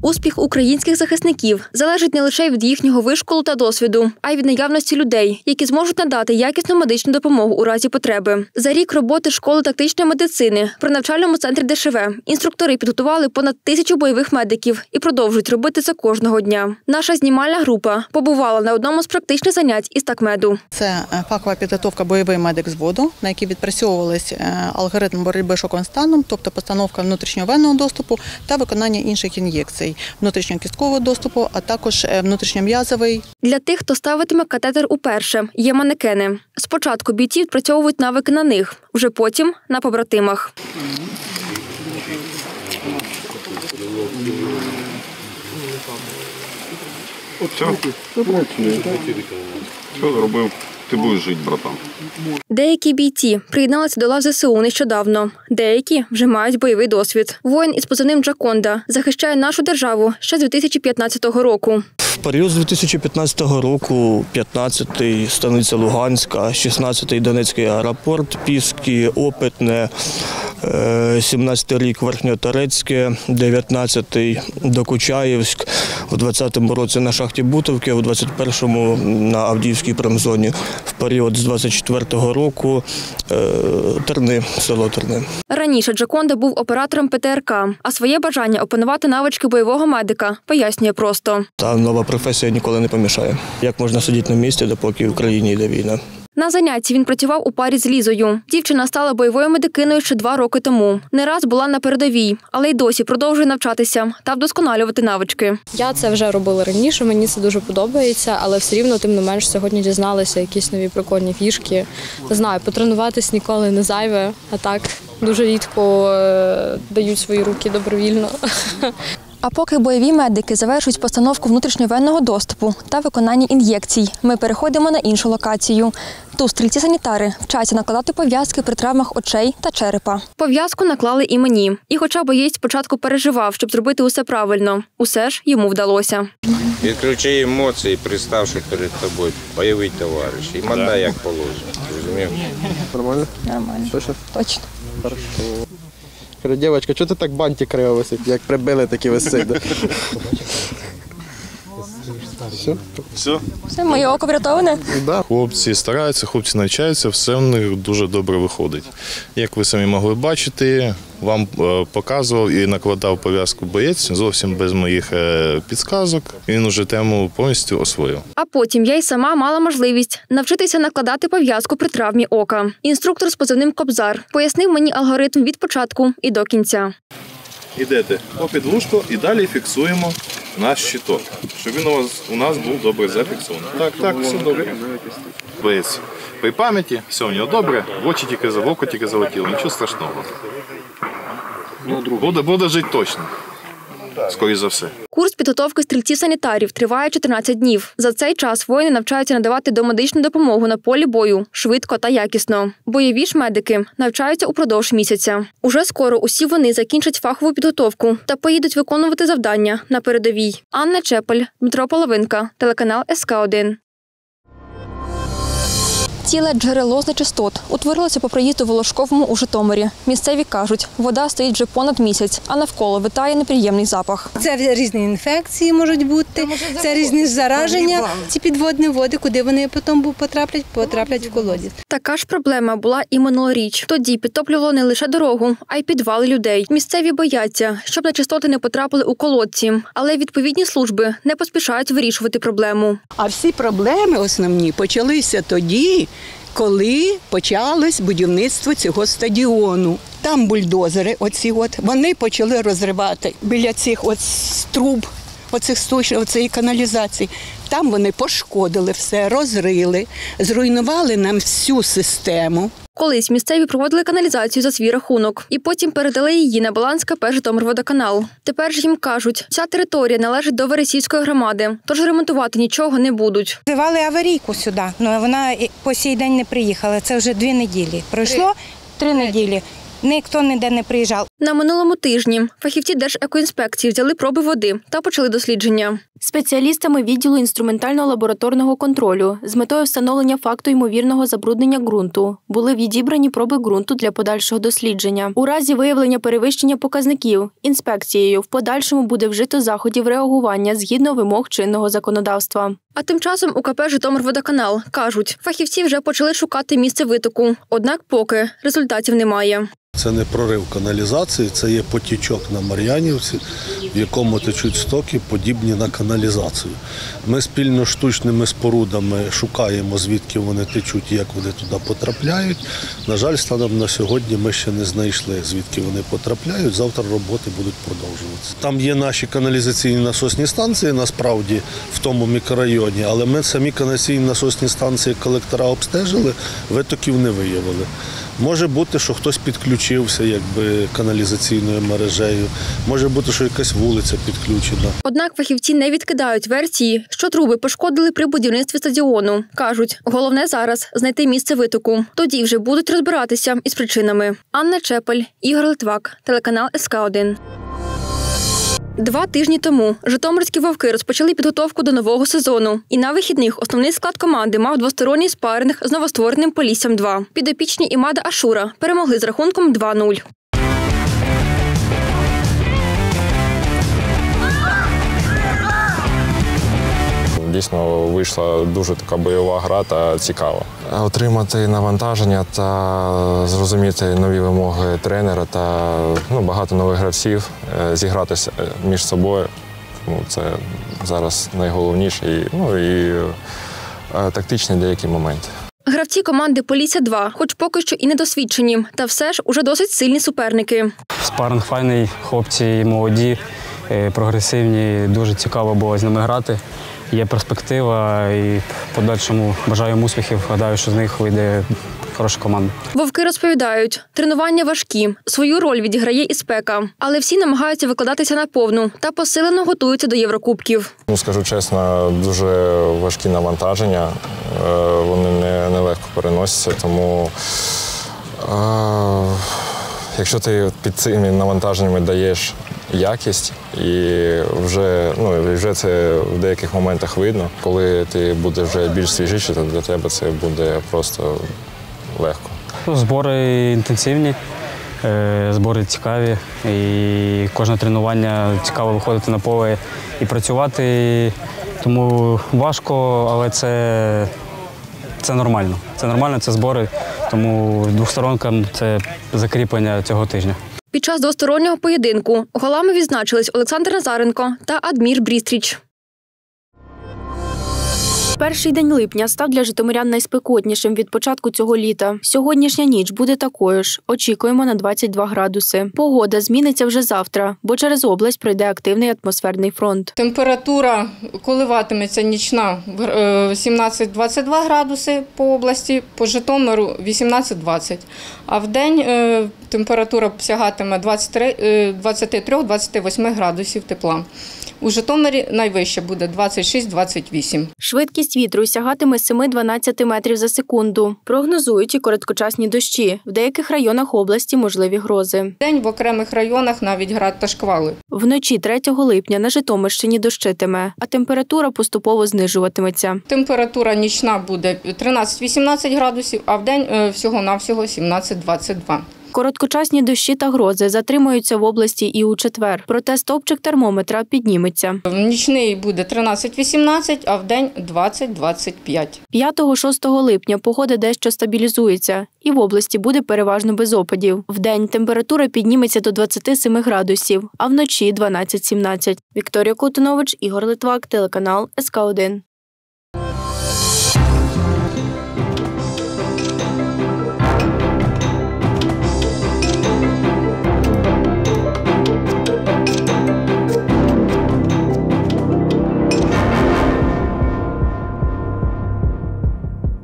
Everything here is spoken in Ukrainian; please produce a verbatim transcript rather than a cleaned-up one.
Успіх українських захисників залежить не лише від їхнього вишколу та досвіду, а й від наявності людей, які зможуть надати якісну медичну допомогу у разі потреби. За рік роботи школи тактичної медицини при навчальному центрі Де Ше Ве інструктори підготували понад тисячу бойових медиків і продовжують робити це кожного дня. Наша знімальна група побувала на одному з практичних занять із такмеду. Це фахова підготовка бойовий медик взводу, на якій відпрацьовувались алгоритм боротьби з шоковим станом, тобто постановка внутрішньовенного доступу та виконання інших ін'єкцій, внутрішньокісткового доступу, а також внутрішньом'язовий. Для тих, хто ставитиме катетер уперше, є манекени. Спочатку бійці відпрацьовують навики на них, вже потім – на побратимах. Що зробив? Ти будеш жити, братан. Деякі бійці приєдналися до лав Зе Се У нещодавно. Деякі вже мають бойовий досвід. Воїн із позивним Джаконда захищає нашу державу ще з дві тисячі п'ятнадцятого року. В період з дві тисячі п'ятнадцятого року, п'ятнадцятий – станиця Луганська, шістнадцятий – Донецький аеропорт, Піски, Опитне, сімнадцятий рік – Верхньоторецьке, дев'ятнадцятий – Докучаєвськ, у двадцятому році на шахті Бутовки, у двадцять першому – на Авдіївській промзоні. В період з двадцять четвертого року Терни, село Терни. Раніше Джаконда був оператором Пе Те Ер Ка, а своє бажання опанувати навички бойового медика пояснює просто. Та нова професія ніколи не помішає. Як можна сидіти на місці, допоки в Україні йде війна? На занятті він працював у парі з Лізою. Дівчина стала бойовою медикиною ще два роки тому. Не раз була на передовій, але й досі продовжує навчатися та вдосконалювати навички. Я це вже робила раніше, мені це дуже подобається, але все рівно, тим не менш, сьогодні дізналася якісь нові прикольні фішки. Не знаю, потренуватись ніколи не зайве, а так дуже рідко е, дають свої руки добровільно. А поки бойові медики завершують постановку внутрішньовенного доступу та виконання ін'єкцій, ми переходимо на іншу локацію. Тут стрільці-санітари вчаться накладати пов'язки при травмах очей та черепа. Пов'язку наклали і мені. І хоча боєць спочатку переживав, щоб зробити усе правильно, усе ж йому вдалося. Відключи емоції, представ, що перед тобою бойовий товариш. І мотай як положено. Розумів? Нормально? Нормально. Точно? Точно. Хорошо. Кажу, дівчинка, чого ти так бантик криво висить? Як прибили, так і висить. Да? Все? Все? Все, моє око врятоване? Да. Хлопці стараються, хлопці навчаються, все в них дуже добре виходить. Як ви самі могли бачити, вам показував і накладав пов'язку боєць зовсім без моїх підказок. Він уже тему повністю освоїв. А потім я й сама мала можливість навчитися накладати пов'язку при травмі ока. Інструктор з позивним Кобзар пояснив мені алгоритм від початку і до кінця. Ідете по підлужку і далі фіксуємо наш щиток, щоб він у нас, у нас був добре зафіксований. Так, так, все добре. Боєць при пам'яті, все у нього добре, в очі тільки, в око тільки залетіло, нічого страшного. Буде, буде жити точно, скоріше за все. Курс підготовки стрільців-санітарів триває чотирнадцять днів. За цей час воїни навчаються надавати домедичну допомогу на полі бою швидко та якісно. Бойові ж медики навчаються упродовж місяця. Уже скоро усі вони закінчать фахову підготовку та поїдуть виконувати завдання на передовій. Анна Чепель, Дмитро Половинка, телеканал Ес Ка один. Ціле джерело з нечистот утворилося по проїзду Волошковому у Житомирі. Місцеві кажуть, вода стоїть вже понад місяць, а навколо витає неприємний запах. Це різні інфекції можуть бути, це різні зараження. Ці підводні води, куди вони потім потраплять, потраплять в колодязь. Така ж проблема була і минулоріч. Тоді підтоплювало не лише дорогу, а й підвали людей. Місцеві бояться, щоб нечистоти не потрапили у колодці, але відповідні служби не поспішають вирішувати проблему. А всі проблеми основні почалися тоді, коли почалось будівництво цього стадіону. Там бульдозери, оці от, вони почали розривати біля цих от труб, оцих сточних, оцієї каналізації. Там вони пошкодили все, розрили, зруйнували нам всю систему. Колись місцеві проводили каналізацію за свій рахунок і потім передали її на баланс Ка Пе «Житомирводоканал». Тепер ж їм кажуть, ця територія належить до Вересійської громади, тож ремонтувати нічого не будуть. Визивали аварійку сюди, але вона по сей день не приїхала. Це вже дві неділі. Пройшло три неділі. ніхто ніде не приїжджав. На минулому тижні фахівці Держекоінспекції взяли проби води та почали дослідження. Спеціалістами відділу інструментально-лабораторного контролю з метою встановлення факту ймовірного забруднення ґрунту були відібрані проби ґрунту для подальшого дослідження. У разі виявлення перевищення показників інспекцією в подальшому буде вжито заходів реагування згідно вимог чинного законодавства. А тим часом у ка пе «Житомирводоканал» кажуть, фахівці вже почали шукати місце витоку, однак поки результатів немає. Це не прорив каналізації, це є потічок на Мар'янівці, в якому течуть стоки, подібні на каналізацію. Ми спільно з штучними спорудами шукаємо, звідки вони течуть і як вони туди потрапляють. На жаль, станом на сьогодні ми ще не знайшли, звідки вони потрапляють. Завтра роботи будуть продовжуватися. Там є наші каналізаційні насосні станції, насправді, в тому мікрорайоні, але ми самі каналізаційні насосні станції колектора обстежили, витоків не виявили. Може бути, що хтось підключився якби каналізаційною мережею, може бути, що якась вулиця підключена. Однак фахівці не відкидають версії, що труби пошкодили при будівництві стадіону. Кажуть, головне зараз – знайти місце витоку. Тоді вже будуть розбиратися із причинами. Анна Чепель, Ігор Литвак, телеканал ес ка один. Два тижні тому житомирські «Вовки» розпочали підготовку до нового сезону. І на вихідних основний склад команди мав двосторонній спаринг з новоствореним «Поліссям два». Підопічні Імада Ашура перемогли з рахунком два нуль. Дійсно вийшла дуже така бойова гра та цікава. Отримати навантаження та зрозуміти нові вимоги тренера та ну, багато нових гравців, зігратися між собою. Тому це зараз найголовніше і, ну, і тактичні деякі моменти. Гравці команди «Полісся два», хоч поки що і недосвідчені, та все ж уже досить сильні суперники. Спаринг файний, хлопці молоді, прогресивні, дуже цікаво було з ними грати. Є перспектива і в подальшому бажаю їм успіхів. Гадаю, що з них вийде хороша команда. «Вовки» розповідають, тренування важкі, свою роль відіграє і спека. Але всі намагаються викладатися наповну та посилено готуються до Єврокубків. Ну, скажу чесно, дуже важкі навантаження, вони не, не легко переносяться, тому е, якщо ти під цими навантаженнями даєш якість, і вже, ну, вже це в деяких моментах видно. Коли ти будеш вже більш свіжіший, то для тебе це буде просто легко. Збори інтенсивні, збори цікаві, і кожне тренування цікаво виходити на поле і працювати. Тому важко, але це, це нормально. Це нормально, це збори, тому двосторонка – це закріплення цього тижня. Під час двостороннього поєдинку голами відзначились Олександр Назаренко та Адмір Брістріч. Перший день липня став для житомирян найспекотнішим від початку цього літа. Сьогоднішня ніч буде такою ж. Очікуємо на двадцять два градуси. Погода зміниться вже завтра, бо через область пройде активний атмосферний фронт. Температура коливатиметься нічна сімнадцять - двадцять два градуси по області, по Житомиру вісімнадцять - двадцять. А в день температура сягатиме двадцять три - двадцять вісім градусів тепла. У Житомирі найвище буде двадцять шість - двадцять вісім. Швидкість вітру сягатиме семи - дванадцяти метрів за секунду. Прогнозують і короткочасні дощі. В деяких районах області можливі грози. День в окремих районах навіть град та шквали. Вночі третього липня на Житомирщині дощитиме, а температура поступово знижуватиметься. Температура нічна буде тринадцять - вісімнадцять градусів, а в день всього-навсього сімнадцять - двадцять два. Короткочасні дощі та грози затримуються в області і у четвер. Проте стовпчик термометра підніметься. Нічний буде тринадцять - вісімнадцять, а в день двадцять - двадцять п'ять. п'ятого-шостого липня погода дещо стабілізується. І в області буде переважно без опадів. Вдень температура підніметься до двадцяти семи градусів, а вночі дванадцять - сімнадцять. Вікторія Котунович, Ігор Литвак, телеканал ес ка один.